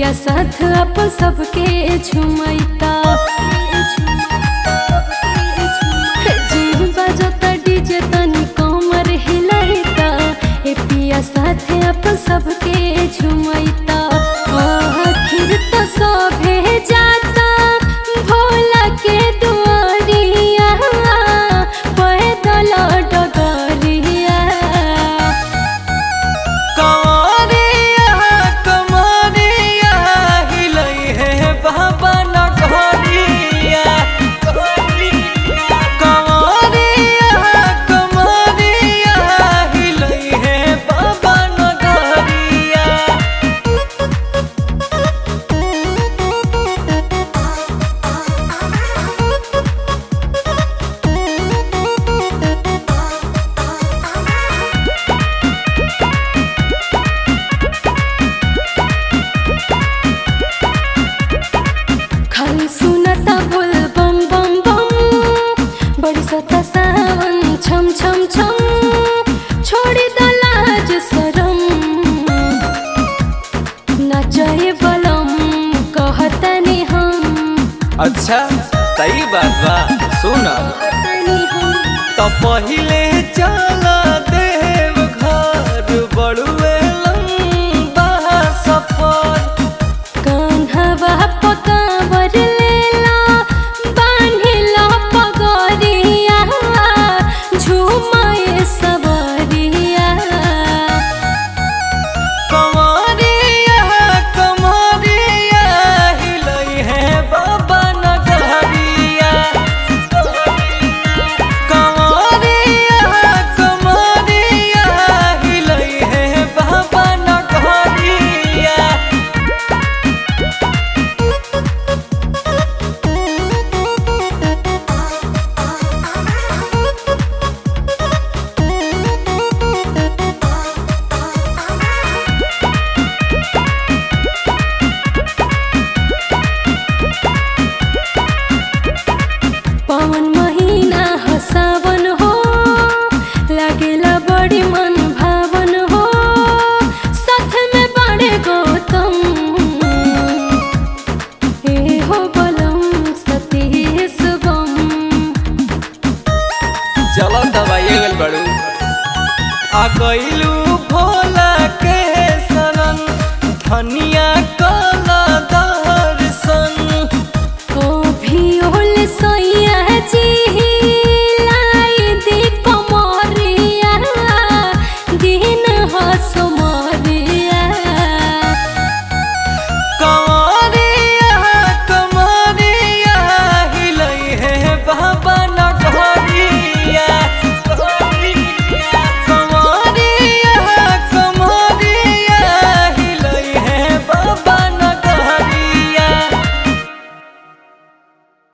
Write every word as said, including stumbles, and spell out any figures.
पिया साथ आप सबके झुमैता जी बजता डीजे तनी कमर हिलाइता ए पिया साथ आप सबके झुमैता आखिर तो सभे जाता भोला के दुआरिया पैदल डगरिया कमरिया कमरिया हिलई है बाबा नगरिया कमरिया कमरिया हिलई है बाबा नगरिया। खाली सुनता बोल बम बम बम बड़ी सता सावन छम छम छम छोड़ी द लाज शरम नाचे बलम कहतनी हम। अच्छा सही बात बा सुन कहतनी हम तो पहिले चला देव घर बड़ुए लंबा सफर कान्हवा पकावर लेला बान्हिला पगरिया झुमाए सबरिया कमरिया कमरिया हिलई है बाबा नगरिया कमरिया कमरिया हिलई है बाबा नगरिया। पवन महीना हो सावन हो लागेला बड़ी मन भावन हो साथ में बड़े गौतम हे हो बलम सतीश बम चलो दबाइए गल बड़ू आ गईलू भोला के शरण धनिया